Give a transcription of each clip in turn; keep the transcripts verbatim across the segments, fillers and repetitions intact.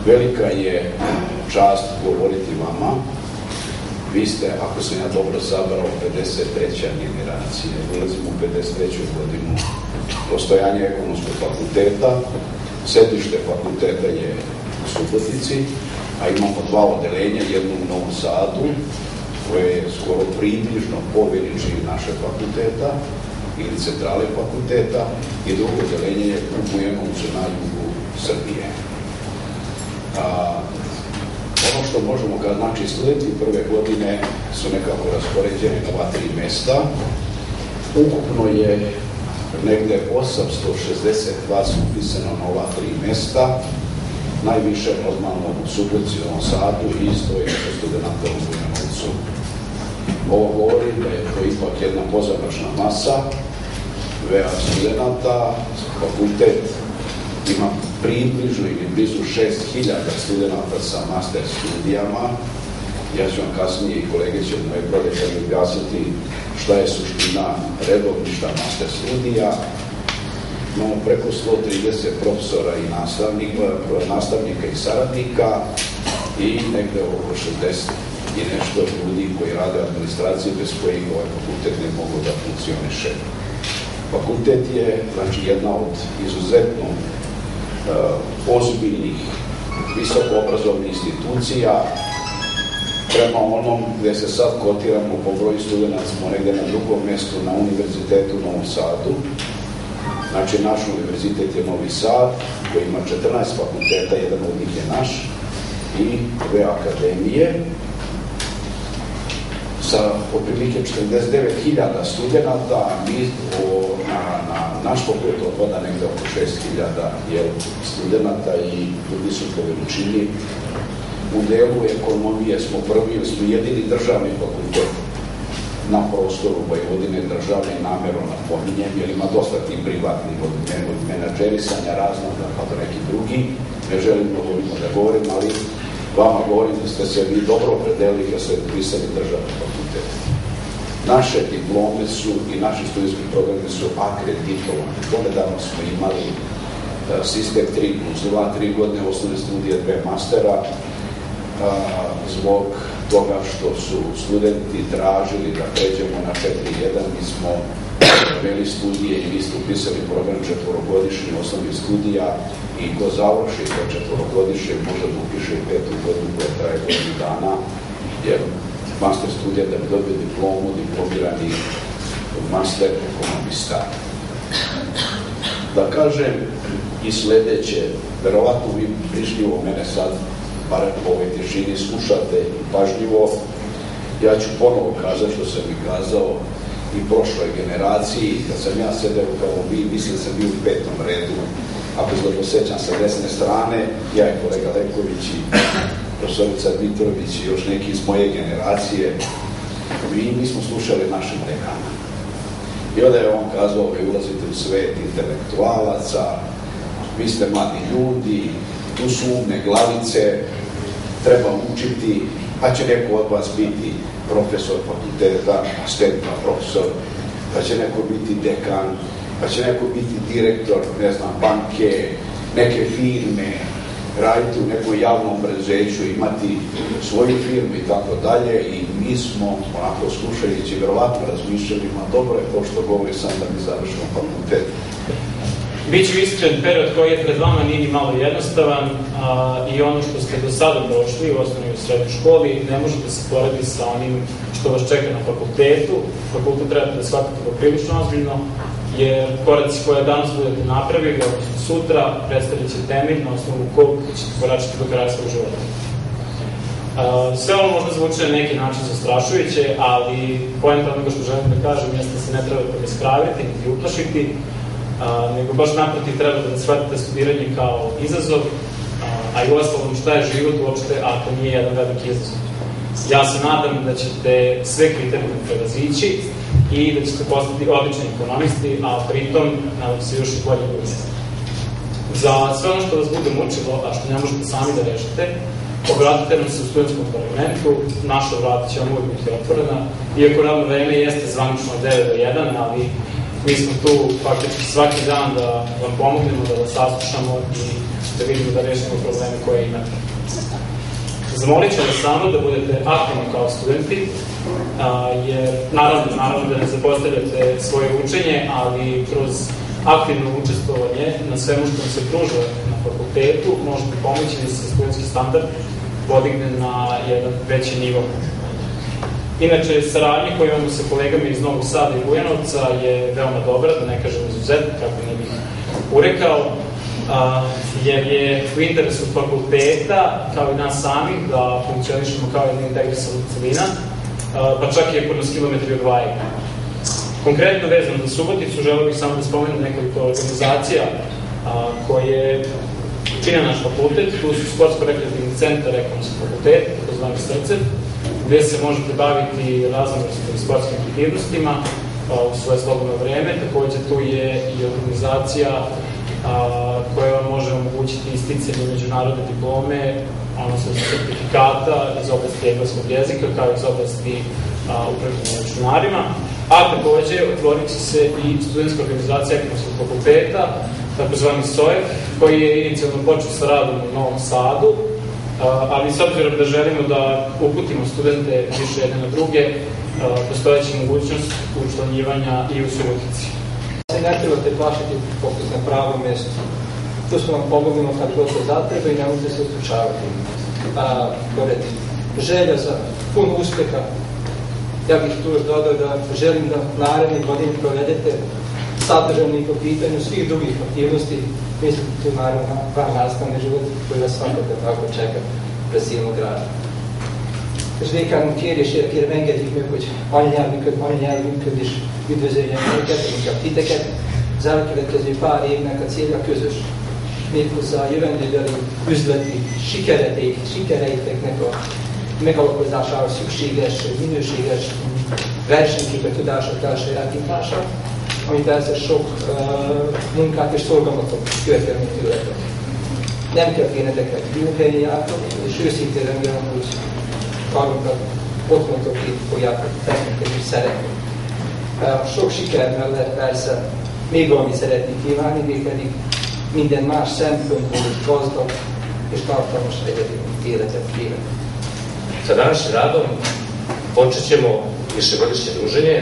velika je čast govoriti vama. Vi ste, ako sam ja dobro sabrao, pedeset treća generacija. Ulazimo u pedeset treću godinu postojanja Ekonomskog fakulteta. Sedište fakulteta je u Subotici, a imamo dva odeljenja, jedno u Novom Sadu, koje je skoro približno po veličini našeg fakulteta ili centrale fakulteta, i drugo odeljenje je u Bujanovcu na jugu Srbije. A, ono što možemo kad znači studenti prve godine su nekako raspoređeni na ova tri mesta. Ukupno je negde osamsto šezdeset vas upisano na ova tri mesta, najviše normalno u Subotici, u Novom Sadu, i isto je studenta u Bujanovcu. Ovo govori da je to ipak jedna pozamašna masa, vea studenta. Fakultet ima približno ili blizu šest hiljada studenta sa master studijama. Ja ću vam kasnije, i kolege će moje prodekanju objasniti šta je suština redovnih, šta master studija. Imamo preko sto trideset profesora i nastavnika, nastavnika i saradnika i negde oko šezdeset i nešto ljudi koji rade administraciju, bez kojih ovaj fakultet ne mogu da funkcioniše. Fakultet je, znači, jedna od izuzetno uh, ozbiljnih visokoobrazovnih institucija. Prema onom gde se sad kotiramo po broju studenta, smo negde na drugom mestu na Univerzitetu u Novom Sadu. Znači, naš univerzitet je Novi Sad, koji ima četrnaest fakulteta, jedan od njih je naš, i dve akademije, sa otprilike četrdeset devet hiljada studenta. Mi o, na, na naš fakultet odpada negde oko šest hiljada studenta i ljudi su po veličini. U delu ekonomije smo prvi, jer smo jedini državni fakultet na prostoru Vojvodine, državne, namjerno napominjem, jer ima dosta tih privatnih od menadžerisanja raznog, pa do neki drugi. Ne želim dovoljno da govorim, ali vama govorim da ste se vi dobro opredelili kad ste upisali državni fakultet. Naše diplome su i naši studijski programi su akreditovani. Donedavno smo imali sistem tri plus dva, tri godine osnovne studije, dve mastera. Zbog toga što su studenti tražili da pređemo na četiri jedan, mi smo veli studije i vi ste upisali program četvorogodišnji osnovnih studija, i ko završi to četvorogodišnje može da upiše i petu godinu koja traje godinu dana, jer master studija da bi dobio diplomu, diplomirani master ekonomista. Da kažem i sledeće, verovatno vi prišljivo mene sad, barem po ovoj tišini, slušate i pažljivo. Ja ću ponovo kazati što sam i kazao i prošloj generaciji. Kad sam ja sedeo kao vi, mislim sam bio u petom redu. Ako se dobro sećam sa desne strane, ja i kolega Leković i profesorica Dmitrović i još neki iz moje generacije, i mi smo slušali našim dekana. I onda je on kazao, vi ulazite u svet intelektualaca, vi ste mladi ljudi, tu su umne glavice, treba učiti, pa će neko od vas biti profesor fakulteta, asistentna profesor, pa će neko biti dekan, pa će neko biti direktor, ne znam, banke, neke firme, raditi u nekoj javnom preduzeću, imati svoju firmu i tako dalje, i mi smo, onako slušajući, verovatno razmišljali, ma dobro je to što govori sam da mi završimo fakultet. Biću iskren, period koji je pred vama nije ni malo jednostavan, a, i ono što ste do sada došli u osnovnoj i srednjoj školi ne možete se porediti sa onim što vas čeka na fakultetu. Fakultet trebate da shvatite poprilično ozbiljno, jer koraci koje danas budete napravili, odnosno sutra, predstavit će temelj na osnovu kog ćete koračiti do kraja svog života. Uh, sve ovo možda zvuči na neki način zastrašujuće, ali poenta onoga što želim da kažem jeste da se ne trebate obespraviti niti uplašiti, uh, nego baš naprotiv trebate da shvatite studiranje kao izazov, uh, a i ostalom šta je život uopšte ako nije jedan veliki izazov. Ja se nadam da ćete sve kriterijume prevazići i da ćete postati odlični ekonomisti, a pritom nadam se još i bolje ljudi. Za sve ono što vas bude mučilo, a što ne možete sami da rešite, obratite nam se u studentskom parlamentu, naša vrata će vam uvijek biti otvorena, iako radno vreme jeste zvanično od devet do jedan, ali Mi smo tu faktički svaki dan da vam pomognemo, da vas saslušamo i da vidimo da rešimo probleme koje imate. Zamolit ću vas samo da budete aktivni kao studenti, jer naravno, naravno da ne zapostavljate svoje učenje, ali kroz aktivno učestvovanje na svemu što vam se pruža na fakultetu možete pomoći da se studentski standard podigne na jedan veći nivo. Inače, saradnja koju imamo sa kolegama iz Novog Sada i Bujanovca je veoma dobra, da ne kažem izuzetno, kako ne bih urekao, jer je u interesu fakulteta, kao i nas samih, da funkcionišemo kao jedna integrisana celina, pa čak i ako nas kilometri odvajaju. Konkretno vezano za Suboticu, želeo bih samo da spomenem nekoliko organizacija koje čine naš fakultet. Tu su Sportsko-rekreativni centar Ekonomskog fakulteta, takozvani Srce, gde se možete baviti raznovrsnim sportskim aktivnostima u svoje slobodno vreme. Takođe, tu je i organizacija koja vam može omogućiti isticanje međunarodne diplome, odnosno sertifikata iz oblasti engleskog jezika, kao iz oblasti upravljanja računarima. A takođe, otvorit će se i studentska organizacija Ekonomskog fakulteta, takozvani S O E F, koji je inicijalno počeo sa radom u Novom Sadu, ali s obzirom da želimo da uputimo studente više jedne na druge, postojeća mogućnost učlanjivanja i u Subotici. Ne trebate plašiti fokus na pravom mjestu. Tu smo vam pomognimo kad god se zatreba i ne možete se uključavati. Pored želja za puno uspeha, ja bih tu još dodao da želim da naredni godin provedete sadržajno i po pitanju svih drugih aktivnosti. Mislim tu naravno na van nastavni život koji vas svakako tako čeka pred silnog rada. És végig kérésére kérem, engedjük meg, hogy anyanyelvünket, anyanyelvünket is üdvözöljen minket, inkább titeket. Az elkövetkező pár évnek a célja közös. Méghozzá a jövendőbeli üzleti sikereték, sikereiteknek a megalapozására szükséges, minőséges versenyképes tudások elsajátítása, ami persze sok uh, munkát és szorgalmatot követelni tőletek. Nem kell félneteket, jó helyen jártok, és őszintén remélem, hogy magukat otthonotok itt fogjátok technikai is szeretni. Sok siker mellett persze még valamit szeretnék kívánni, mégpedig minden más szempontból is gazdag és tartalmas egyedi életet kívánni. Sa današnjim radom počet ćemo višegodišnje druženje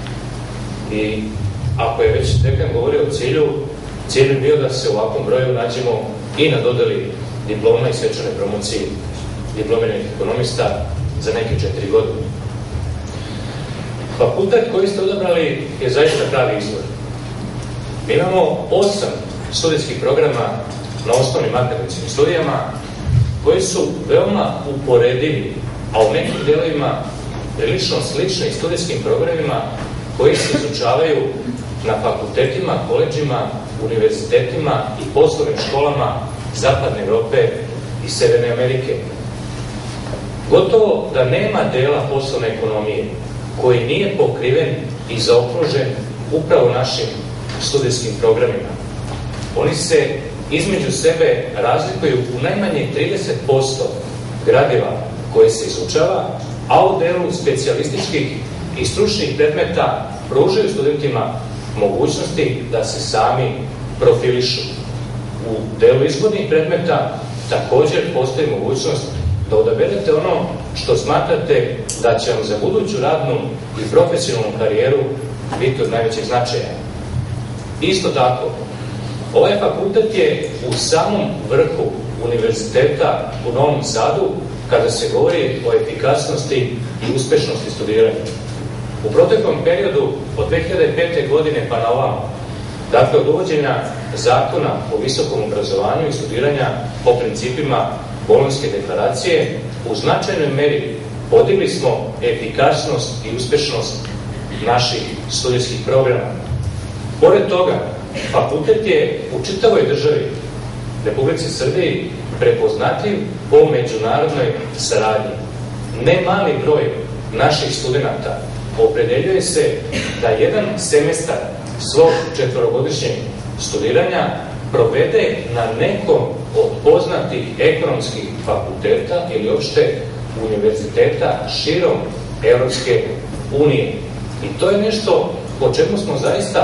i ako je već dekan govorio o cilju, cilj je bio da se u ovakvom broju nađemo i na dodeli diploma i svečane promocije diplomiranih ekonomista za neke četiri godine. Fakultet koji ste odabrali je zaista pravi izbor. Mi imamo osam studijskih programa na osnovnim akademskim studijama koji su veoma uporedivi, a u nekim delovima prilično slični studijskim programima koji se izučavaju na fakultetima, koleđima, univerzitetima i poslovnim školama Zapadne Evrope i Severne Amerike. Gotovo da nema dela poslovne ekonomije koji nije pokriven i zaokružen upravo našim studijskim programima. Oni se između sebe razlikuju u najmanje trideset posto gradiva koje se izučava, a u delu specijalističkih i stručnih predmeta pružaju studentima mogućnosti da se sami profilišu. U delu izbornih predmeta također postoji mogućnost da odaberete ono što smatrate da će vam za buduću radnu i profesionalnu karijeru biti od najvećeg značaja. Isto tako, ovaj fakultet je u samom vrhu univerziteta u Novom Sadu kada se govori o efikasnosti i uspešnosti studiranja. U proteklom periodu od dve hiljade pete. godine pa na ovamo, dakle od uvođenja zakona o visokom obrazovanju i studiranja po principima Bolonjske deklaracije, u značajnoj meri podigli smo efikasnost i uspešnost naših studijskih programa. Pored toga, fakultet je u čitavoj državi, Republici Srbiji, prepoznatljiv po međunarodnoj saradnji. Ne mali broj naših studenta opredeljuje se da jedan semestar svog četvorogodišnjeg studiranja provede na nekom od poznatih ekonomskih fakulteta ili uopšte univerziteta širom Evropske unije. I to je nešto po čemu smo zaista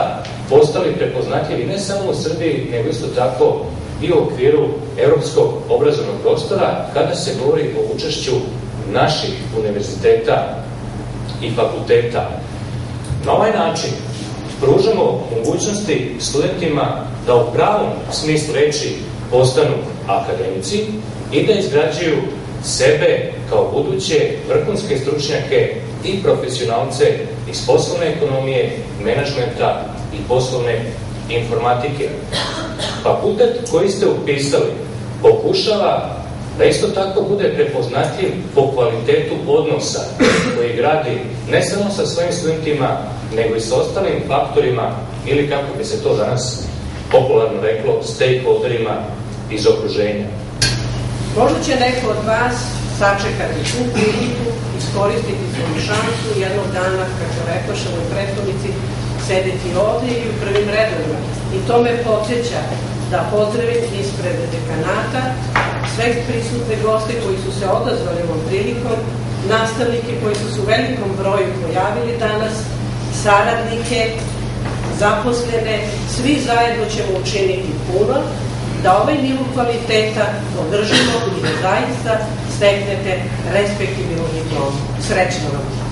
postali prepoznatljivi ne samo u Srbiji, nego isto tako i u okviru evropskog obrazovnog prostora kada se govori o učešću naših univerziteta i fakulteta. Na ovaj način pružamo mogućnosti studentima da u pravom smislu reči postanu akademici i da izgrađuju sebe kao buduće vrhunske stručnjake i profesionalce iz poslovne ekonomije, menadžmenta i poslovne informatike. Fakultet koji ste upisali pokušava da isto tako bude prepoznatljiv po kvalitetu odnosa koji gradi ne samo sa svojim studentima, nego i sa ostalim faktorima ili, kako bi se to danas popularno reklo, stakeholderima iz okruženja. Možda će neko od vas sačekati tu priliku, iskoristiti svoju šansu i jednog dana, kako rekoše moji prethodnici, sedeti ovde i u prvim redovima. I to me podsjeća da pozdravim ispred dekanata sve prisutne goste koji su se odazvali ovom prilikom, nastavnike koji su se u velikom broju pojavili danas, saradnike, zaposlene, svi zajedno ćemo učiniti puno da ovaj nivo kvaliteta održimo i da zaista steknete respektibilnu diplomu. Srećno vam!